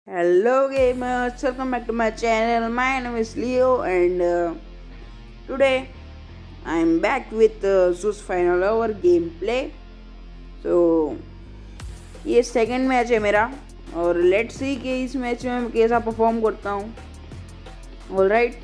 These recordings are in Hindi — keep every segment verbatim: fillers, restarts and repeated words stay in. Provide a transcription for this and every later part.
Hello gamers, welcome back to my channel. My name is Leo and uh, today I am back with uh, Zeus Final Hour gameplay. So ये सेकंड मैच है मेरा और लेट्स सी कि इस मैच में मैं कैसा परफॉर्म करता हूँ. ऑलराइट,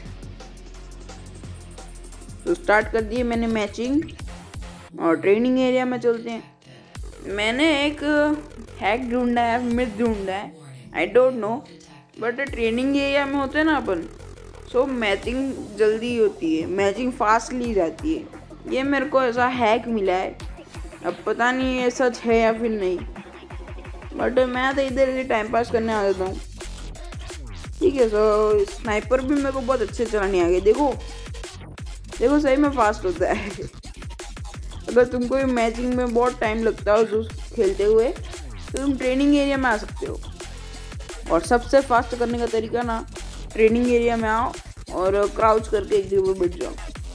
तो स्टार्ट कर दिए मैंने मैचिंग और ट्रेनिंग एरिया में चलते हैं. मैंने एक हैक ढूंढा है, मिथ ढूंढा है, I don't know, but training area में होते हैं ना अपन, सो मैचिंग जल्दी होती है, मैचिंग फास्ट ली जाती है. ये मेरे को ऐसा हैक मिला है, अब पता नहीं ये सच है या फिर नहीं, बट मैं तो इधर इधर टाइम पास करने आ जाता हूँ. ठीक है, सो स्नाइपर भी मेरे को बहुत अच्छे चलाने आ गए. देखो देखो सही में फास्ट होता है. अगर तुमको मैचिंग में बहुत टाइम लगता हो जो खेलते हुए, तो तुम ट्रेनिंग एरिया में आ सकते हो. और सबसे फास्ट करने का तरीका ना, ट्रेनिंग एरिया में आओ और क्राउच करके एक जगह पर बैठ जाओ.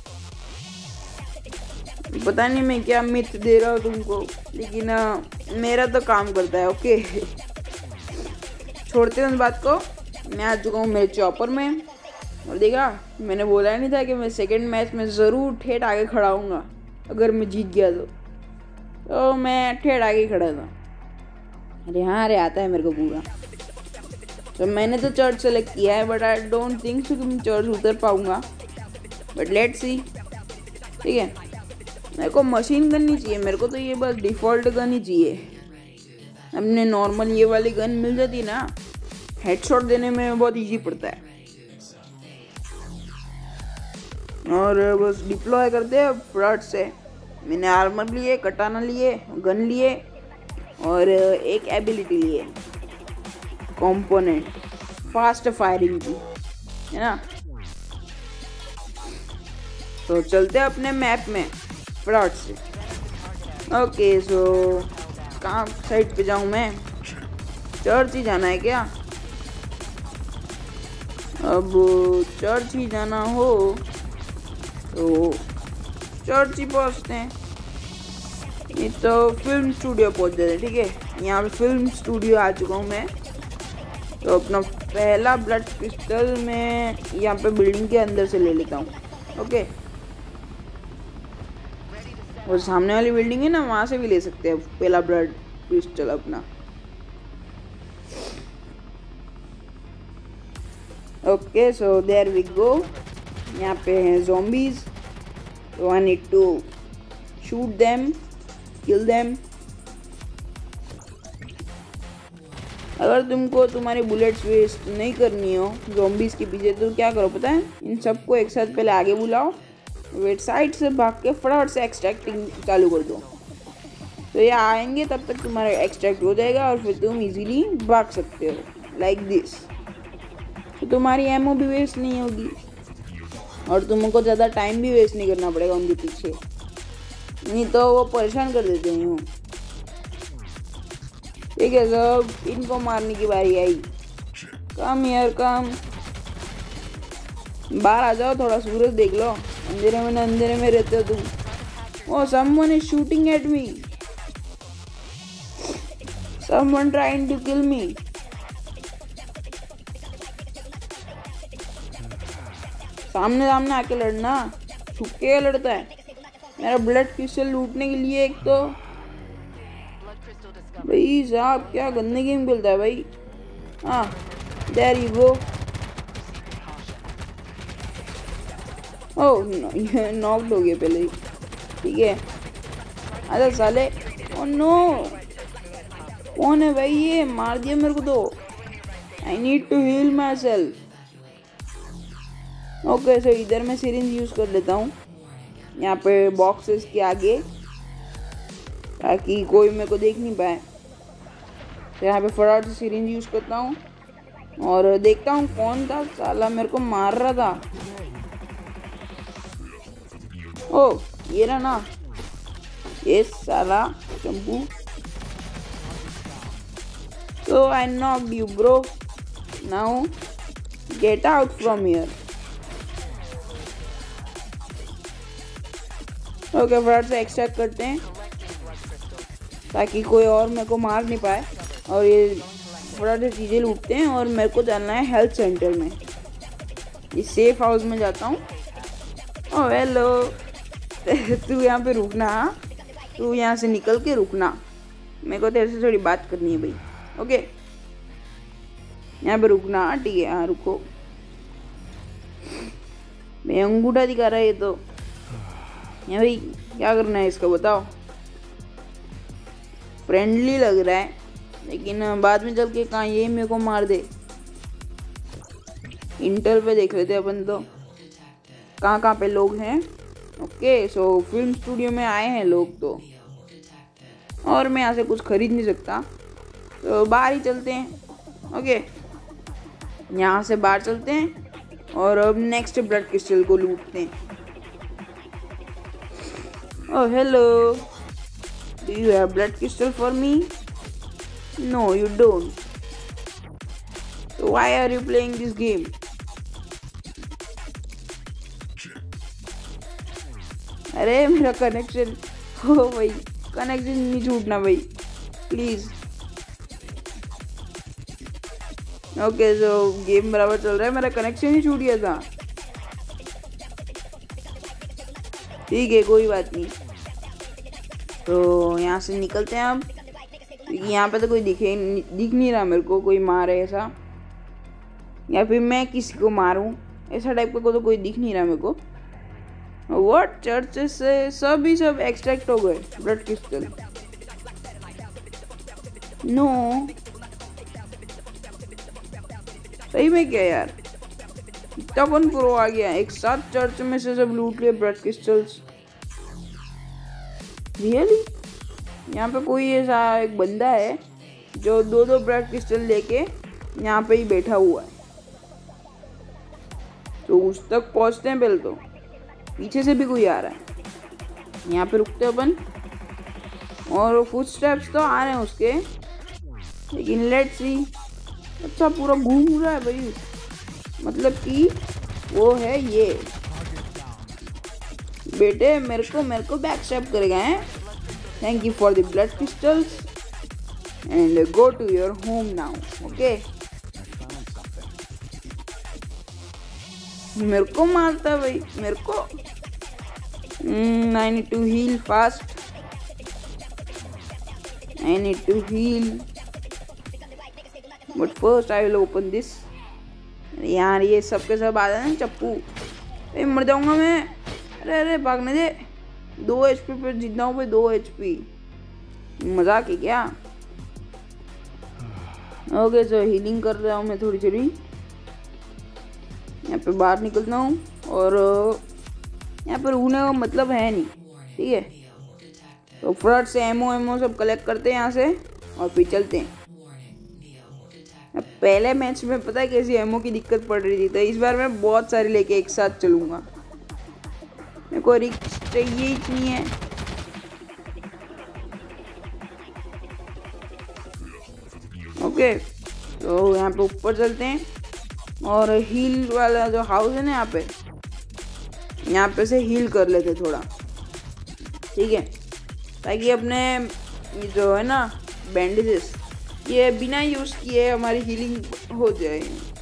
पता नहीं मैं क्या मिथ दे रहा हूँ तुमको, लेकिन आ, मेरा तो काम करता है. ओके छोड़ते हैं उस बात को. मैं आ चुका हूँ मेरे चॉपर में और देखा, मैंने बोला नहीं था कि मैं सेकंड मैच में ज़रूर ठेठ आगे खड़ा हूँगा. अगर मैं जीत गया तो, तो मैं ठेठ आगे खड़ा था. अरे हाँ, अरे आता है मेरे को पूरा. तो मैंने तो चर्च सेलेक्ट किया है, but I don't think so कि मैं चर्च उतर पाऊँगा, बट लेट्स सी. ठीक है, मेरे को मशीन गन नहीं चाहिए, मेरे को तो ये बस डिफ़ॉल्ट गन ही चाहिए. अपने नॉर्मल ये वाली गन मिल जाती ना, हेडशॉट देने में बहुत इजी पड़ता है. और बस डिप्लॉय करते हैं फ्लड से. मैंने आर्मर लिए, कटाना लिए, गन लिए और एक एबिलिटी लिए, कंपोनेंट फास्ट फायरिंग की, है ना. तो चलते हैं अपने मैप में फ्लड से. ओके, सो कहाँ साइड पे जाऊँ मैं? चर्च ही जाना है क्या? अब चर्च ही जाना हो तो चर्च ही पहुँचते हैं. ये तो फिल्म स्टूडियो पहुँच जाते हैं. ठीक है, यहाँ पे फिल्म स्टूडियो आ चुका हूँ मैं. तो अपना पहला ब्लड पिस्टल मैं यहाँ पे बिल्डिंग के अंदर से ले लेता हूँ. ओके, और सामने वाली बिल्डिंग है ना, वहाँ से भी ले सकते हैं पहला ब्लड पिस्टल अपना. Okay, so there we go. यहाँ पे हैं zombies, so I need to shoot them, kill them. अगर तुमको तुम्हारी बुलेट्स वेस्ट नहीं करनी हो zombies के पीछे, तो क्या करो पता है? इन सबको एक साथ पहले आगे बुलाओ, वेट साइड से भाग के फटाफट से एक्सट्रैक्टिंग चालू कर दो. तो ये आएंगे, तब तक तुम्हारा एक्सट्रैक्ट हो जाएगा और फिर तुम इजीली भाग सकते हो लाइक दिस. तो तुम्हारी एमओ भी वेस्ट नहीं होगी और तुमको ज़्यादा टाइम भी वेस्ट नहीं करना पड़ेगा उनके पीछे, नहीं तो वो परेशान कर देते हैं यूँ. ठीक है, सब इनको मारने की बारी आई. कम यार कम, बाहर आ जाओ, थोड़ा सूरज देख लो. अंधेरे में न अंधेरे में रहते हो तुम. Oh, someone is shooting at me, someone trying to kill me. सामने सामने आके लड़ना, छुप के लड़ता है. मेरा ब्लड पिस्टल लूटने के लिए. एक तो भाई साहब क्या गंदे गेम खेलता है भाई. हाँ, there you go. Oh, knocked हो गया पहले ही. ठीक है, अरे साले. ओ नो, कौन है भाई? ये मार दिया मेरे को तो. I need to heal myself. Okay, so इधर मैं सिरिंज यूज़ कर लेता हूँ यहाँ पे बॉक्सेस के आगे, ताकि कोई मेरे को देख नहीं पाए. तो यहाँ पे फटाफट से सिरिंज यूज़ करता हूँ और देखता हूँ कौन था साला मेरे को मार रहा था. ओह, ये रहा ना, ये साला चंपू. तो I knocked you bro, now get out from here. Okay, फटाफट से एक्सट्रैक्ट करते हैं ताकि कोई और मेरे को मार नहीं पाए. और ये थोड़ा सा चीज़ें लूटते हैं और मेरे को जाना है हेल्थ सेंटर में। इस सेफ हाउस में जाता हूँ। ओह हेलो तू यहाँ पे रुकना, तू यहाँ से निकल के रुकना, मेरे को तेरे से थोड़ी बात करनी है भाई। ओके यहाँ पे रुकना, ठीक है। हाँ रुको, मैं अंगूठा दिखा रहा है ये तो। यहाँ भाई क्या करना है इसका बताओ। फ्रेंडली लग रहा है लेकिन बाद में चल के कहाँ ये मेरे को मार दे। इंटर पे देख लेते अपन तो कहाँ कहाँ पे लोग हैं। ओके सो फिल्म स्टूडियो में आए हैं लोग तो, और मैं यहाँ से कुछ खरीद नहीं सकता तो बाहर ही चलते हैं। ओके यहाँ से बाहर चलते हैं और अब नेक्स्ट ब्लड क्रिस्टल को लूटते हैं। Oh hello, do you have blood crystal for me? No you don't, so why are you playing this game? अरे मेरा कनेक्शन, हो भाई कनेक्शन नहीं छूटना भाई प्लीज। ओके सो गेम बराबर चल रहा है, मेरा कनेक्शन ही छूट गया था। ठीक है कोई बात नहीं, तो यहाँ से निकलते हैं अब, क्योंकि यहाँ पे तो कोई दिखे दिख नहीं रहा मेरे को, कोई मारे ऐसा या फिर मैं किसी को मारूं ऐसा टाइप का को तो कोई दिख नहीं रहा मेरे को। व्हाट, चर्च से सब ही सब एक्सट्रैक्ट हो गए ब्लड क्रिस्टल। नो सही में क्या यार, इतना कौन प्रो आ गया एक साथ चर्च में से सब लूट लिए ब्लड क्रिस्टल्स। रियली यहाँ पे कोई ऐसा एक बंदा है जो दो दो ब्लड क्रिस्टल लेके यहाँ पे ही बैठा हुआ है, तो उस तक पहुँचते हैं पहले। तो पीछे से भी कोई आ रहा है, यहाँ पे रुकते अपन, और फुट स्टेप्स तो आ रहे हैं उसके, लेकिन लेट्स सी। अच्छा पूरा घूम रहा है भाई, मतलब कि वो है ये बेटे मेरे को मेरे को बैक स्टेप करेगा है। Thank you for the blood crystals and go to your home now. Okay मेरे को मारता है भाई मेरे को। I need to heal fast, I need to heal but first I will open this. यार ये सब के सब आ जाए ना चप्पू, अरे मर जाऊंगा मैं। अरे अरे भागने दे, दो एच पी पे जितना हूँ भाई, दो एच पी, मजाक है क्या। ओके सो हीलिंग कर रहा हूँ मैं थोड़ी थोड़ी, यहाँ पे बाहर निकलता हूँ, और यहाँ पर रुकने का मतलब है नहीं, ठीक है। तो फटाफट से एमओ एमओ सब कलेक्ट करते हैं यहाँ से और फिर चलते हैं। पहले मैच में पता है कैसी एमओ की दिक्कत पड़ रही थी, तो इस बार मैं बहुत सारी लेके एक साथ चलूँगा, मेरे को रिक्स चाहिए ही नहीं है। ओके तो यहाँ पे ऊपर चलते हैं और हील वाला जो हाउस है ना यहाँ पे, यहाँ पे से हील कर लेते थोड़ा, ठीक है, ताकि अपने जो है ना बैंडेजेस ये बिना यूज किए हमारी हीलिंग हो जाए।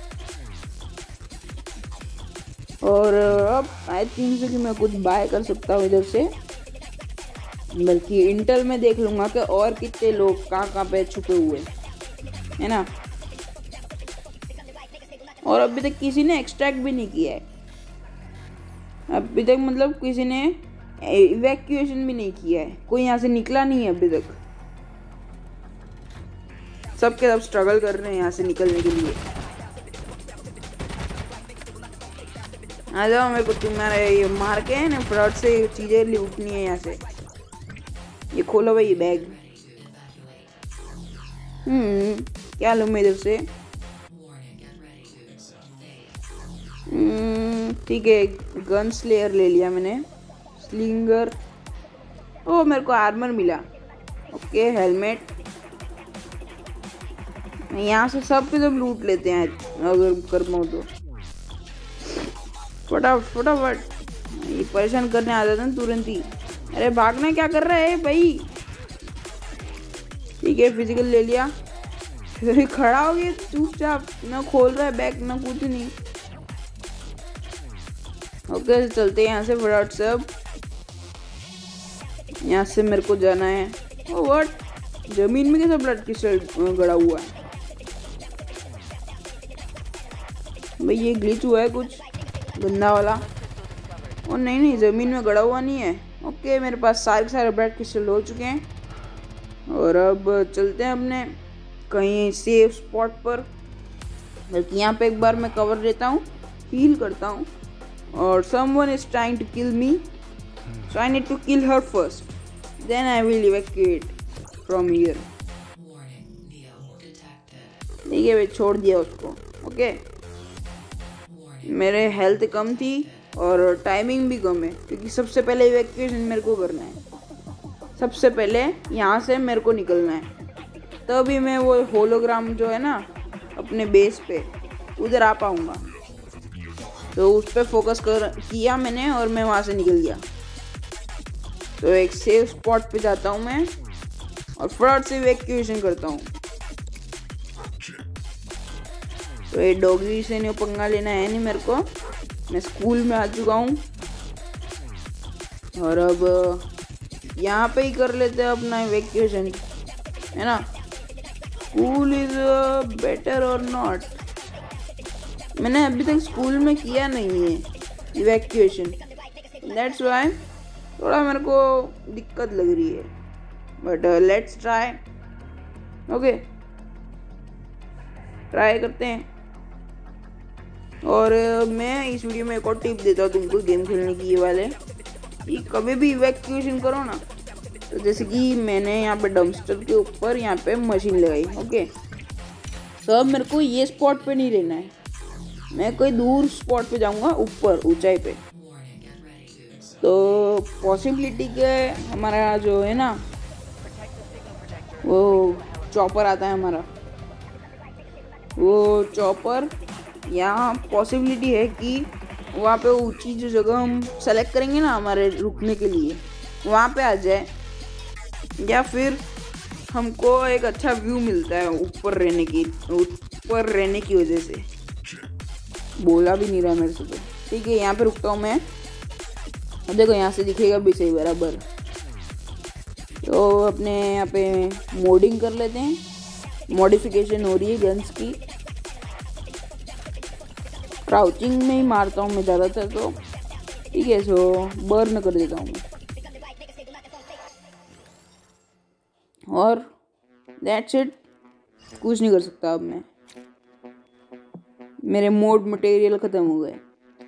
और अब आई थिंक से कि मैं कुछ बाय कर सकता हूँ इधर से, बल्कि इंटेल में देख लूँगा कि और कितने लोग कहाँ कहाँ पे छुपे हुए है ना। और अभी तक किसी ने एक्सट्रैक्ट भी नहीं किया है, अभी तक मतलब किसी ने इवैक्यूएशन भी नहीं किया है, कोई यहाँ से निकला नहीं है अभी तक, सब के सब स्ट्रगल कर रहे हैं यहाँ से निकलने के लिए। आ जाओ, मेरे को तुम्हारे ये मार के ना फ्रॉड से चीजें लूटनी है यहाँ से। ये खोलो भाई ये बैग। हम्म क्या लूँ मैं इधर से? ठीक है, गन स्लेयर ले लिया मैंने, स्लिंगर, ओ मेरे को आर्मर मिला। ओके हेलमेट, यहाँ से सब के सब लूट लेते हैं अगर कर पाऊँ तो। फटाफट फटाफट, ये परेशान करने आ जाता है तुरंत ही। अरे भागना क्या कर रहा है भाई? ठीक है फिजिकल ले लिया, फिर खड़ा हो गया चुपचाप, ना खोल रहा है बैग ना कुछ नहीं। ओके चलते हैं यहाँ से फटाफट से। अब यहाँ से मेरे को जाना है। ओ व्हाट, जमीन में कैसा ब्लड क्रिस्टल गड़ा हुआ है भाई? ये ग्लिच हुआ है कुछ गंदा वाला। और नहीं नहीं जमीन में गड़ा हुआ नहीं है। ओके मेरे पास सारे सारे ब्लड क्रिस्टल हो चुके हैं और अब चलते हैं अपने कहीं सेफ स्पॉट पर। बल्कि यहाँ पे एक बार मैं कवर लेता हूँ, हील करता हूँ। और someone is trying to kill me, so I need to kill her first, then I will evacuate from here. ठीक है भाई, छोड़ दिया उसको। ओके मेरे हेल्थ कम थी और टाइमिंग भी कम है, क्योंकि सबसे पहले इवैक्यूएशन मेरे को करना है। सबसे पहले यहाँ से मेरे को निकलना है, तभी मैं वो होलोग्राम जो है ना अपने बेस पे उधर आ पाऊँगा। तो उस पर फोकस कर किया मैंने और मैं वहाँ से निकल गया। तो एक सेफ स्पॉट पे जाता हूँ मैं और फटाफट से इवैक्यूएशन करता हूँ। तो ये डॉगी से नहीं पंगा लेना है नहीं मेरे को। मैं स्कूल में आ चुका हूँ और अब यहाँ पे ही कर लेते हैं अपना इवैक्यूएशन, है ना। स्कूल इज बेटर और नॉट। मैंने अभी तक स्कूल में किया नहीं है इवैक्यूएशन, दैट्स व्हाई थोड़ा मेरे को दिक्कत लग रही है, but let's try. Okay try करते हैं। और uh, मैं इस वीडियो में एक और टिप देता हूँ तुमको गेम खेलने की, ये वाले कि कभी भी इवैक्यूएशन करो ना, तो जैसे कि मैंने यहाँ पे डंपस्टर के ऊपर यहाँ पे मशीन लगाई। ओके तो अब मेरे को ये स्पॉट पे नहीं रहना है, मैं कोई दूर स्पॉट पे जाऊँगा, ऊपर ऊंचाई पे। तो पॉसिबिलिटी के हमारा जो है ना वो चॉपर आता है हमारा, वो चॉपर यहाँ पॉसिबिलिटी है कि वहाँ पे ऊंची जो जगह हम सेलेक्ट करेंगे ना हमारे रुकने के लिए, वहाँ पे आ जाए, या फिर हमको एक अच्छा व्यू मिलता है ऊपर रहने की ऊपर रहने की वजह से। बोला भी नहीं रहा मेरे से। तो ठीक है यहाँ पे रुकता हूँ मैं। अब देखो यहाँ से दिखेगा भी सही बराबर। तो अपने यहाँ पे मोडिंग कर लेते हैं, मॉडिफिकेशन हो रही है गन्स की। क्राउचिंग में ही मारता हूँ मैं ज़्यादातर, तो ठीक है। सो बर्न कर देता हूँ मैं और दैट्स इट। कुछ नहीं कर सकता अब मैं, मेरे मोड मटेरियल ख़त्म हो गए।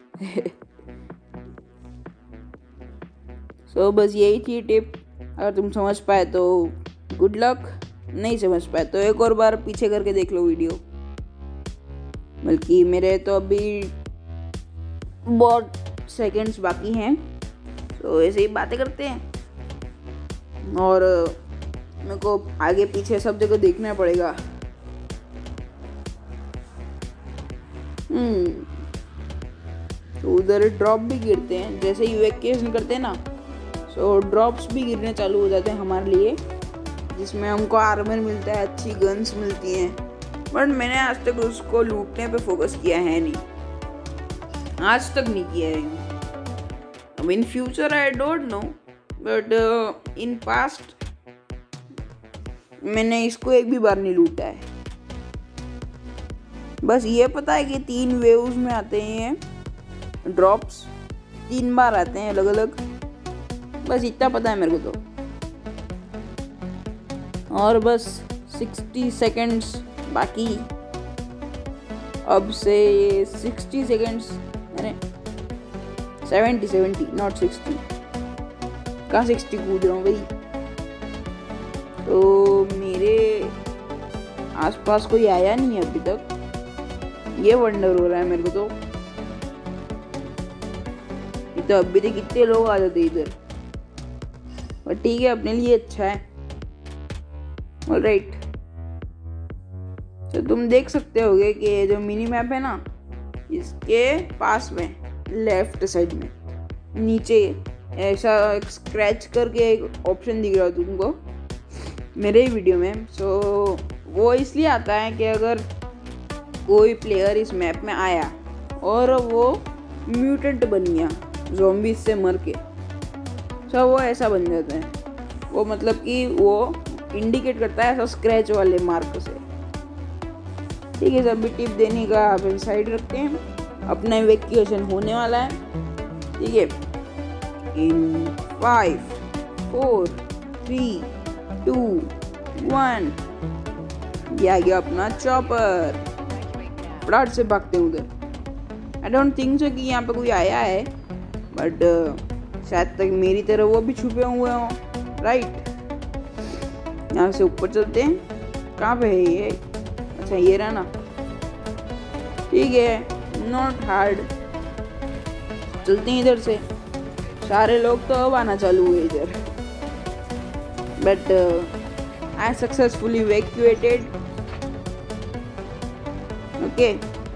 सो so, बस यही थी टिप। अगर तुम समझ पाए तो गुड लक, नहीं समझ पाए तो एक और बार पीछे करके देख लो वीडियो। बल्कि मेरे तो अभी बहुत सेकंड्स बाकी हैं, तो ऐसे ही बातें करते हैं और मेरे को आगे पीछे सब जगह देखना पड़ेगा। हम्म तो उधर ड्रॉप भी गिरते हैं, जैसे इवैक्यूएशन करते हैं ना, सो ड्रॉप्स भी गिरने चालू हो जाते हैं हमारे लिए, जिसमें हमको आर्मर मिलता है, अच्छी गन्स मिलती हैं। बट मैंने आज तक उसको लूटने पे फोकस किया है नहीं, आज तक नहीं किया है। अब in future I don't know, but in past मैंने इसको एक भी बार नहीं लूटा है। बस ये पता है कि तीन वेव्स में आते हैं ड्रॉप्स, तीन बार आते हैं अलग अलग, बस इतना पता है मेरे को तो। और बस सिक्सटी सेकेंड्स बाकी, अब से सिक्सटी सेकेंड्स, अरे सेवेंटी सेवेंटी नॉट सिक्सटी, कहाँ सिक्सटी कूद रहा हूँ भाई। तो मेरे आसपास कोई आया नहीं है अभी तक, ये वंडर हो रहा है मेरे को तो। ये तो अभी तक कितने लोग आ जाते इधर, पर ठीक है अपने लिए अच्छा है। ऑलराइट, तो तुम देख सकते होगे कि जो मिनी मैप है ना, इसके पास में लेफ्ट साइड में नीचे ऐसा स्क्रैच करके एक ऑप्शन दिख रहा है तुमको मेरे ही वीडियो में। सो वो इसलिए आता है कि अगर कोई प्लेयर इस मैप में आया और वो म्यूटेंट बन गया ज़ॉम्बीज से मर के, तो वो ऐसा बन जाता है। वो मतलब कि वो इंडिकेट करता है ऐसा स्क्रैच वाले मार्क से। ठीक है, सभी टिप देने का आप साइड रखते हैं। अपना इवैक्यूएशन होने वाला है। ठीक है, in five four three two one, ये आ गया अपना चॉपर। फटाफट से भागते हैं उधर। आई डोंट थिंक सो कि यहाँ पे कोई आया है, बट uh, शायद तक मेरी तरह वो भी छुपे हुए हों। राइट, यहाँ से ऊपर चलते हैं। कहाँ पे है ये? अच्छा ये रहा ना। ठीक है, नॉट हार्ड। चलते हैं इधर से। सारे लोग तो अब आना चालू हुए इधर, but I successfully evacuated. Okay,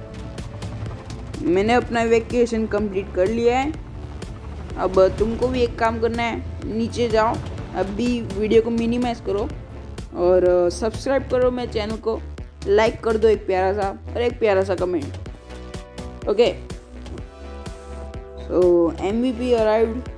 मैंने अपना इवैक्यूएशन कंप्लीट कर लिया है। अब तुमको भी एक काम करना है, नीचे जाओ, अभी वीडियो को मिनिमाइज करो और सब्सक्राइब करो मेरे चैनल को, लाइक कर दो एक प्यारा सा और एक प्यारा सा comment. Okay, so MVP arrived,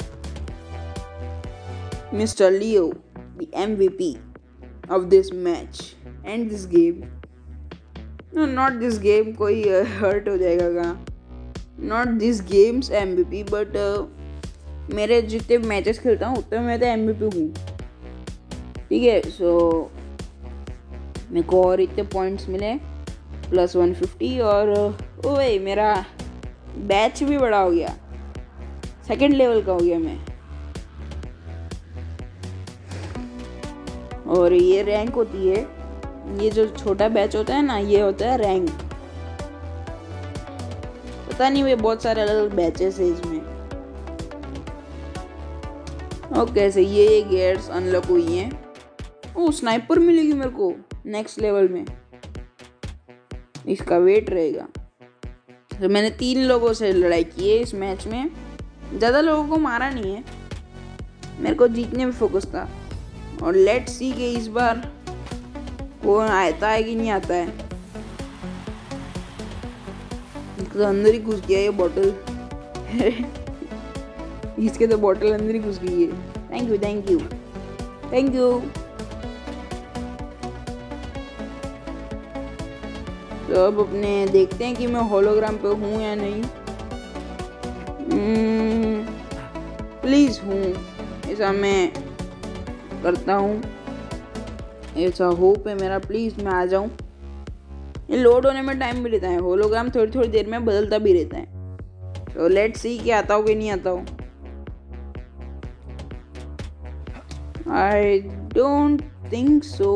mister Leo, the MVP of this match and this game. No, not this game, कोई हर्ट हो जाएगा कहाँ। Not this games MVP, but मेरे जितने मैचेस खेलता हूँ उतने मैं तो एमवीपी हूँ। ठीक है, सो मेरे को और इतने पॉइंट्स मिले प्लस वन फिफ्टी, और ओए मेरा बैच भी बड़ा हो गया, सेकंड लेवल का हो गया मैं। और ये रैंक होती है, ये जो छोटा बैच होता है ना, ये होता है रैंक। पता नहीं, वे बहुत सारे अलग अलग बैचेस है इसमें। और कैसे ये ये गेट्स अनलॉक हुई हैं। ओ, स्नाइपर मिलेगी मेरे को नेक्स्ट लेवल में, इसका वेट रहेगा। तो मैंने तीन लोगों से लड़ाई की है इस मैच में, ज़्यादा लोगों को मारा नहीं है, मेरे को जीतने में फोकस था। और लेट्स सी कि इस बार कौन आता है कि नहीं आता है। तो अंदर ही घुस गया ये बॉटल इसके तो बॉटल अंदर ही घुस गई है। Thank you thank you thank you. तो अब अपने देखते हैं कि मैं होलोग्राम पे हूँ या नहीं। प्लीज़ हूँ, ऐसा मैं करता हूँ, ऐसा होप है मेरा। प्लीज़ मैं आ जाऊँ। ये लोड होने में टाइम भी लेता है, होलोग्राम थोड़ी थोड़ी देर में बदलता भी रहता है। तो लेट्स सी कि आता हो कि नहीं आता हो। I don't think so,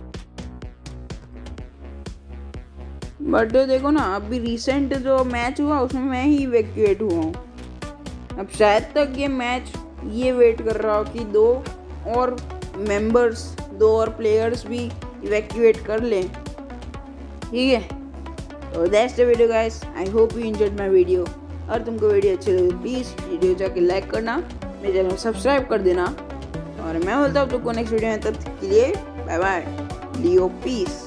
but देखो ना, अभी रिसेंट जो मैच हुआ उसमें मैं ही इवैक्यूएट हुआ हूँ। अब शायद तक ये मैच ये वेट कर रहा हो कि दो और मेंबर्स, दो और प्लेयर्स भी इवैक्यूएट कर लें। ठीक है, तो that's the video guys. I hope you enjoyed my video. और तुमको वीडियो अच्छी लगी प्लीज़ वीडियो जाके लाइक करना, मेरे चैनल को सब्सक्राइब कर देना, और मैं बोलता हूँ तुमको नेक्स्ट वीडियो में। तब तक के लिए बाय बाय, लियो, पीस।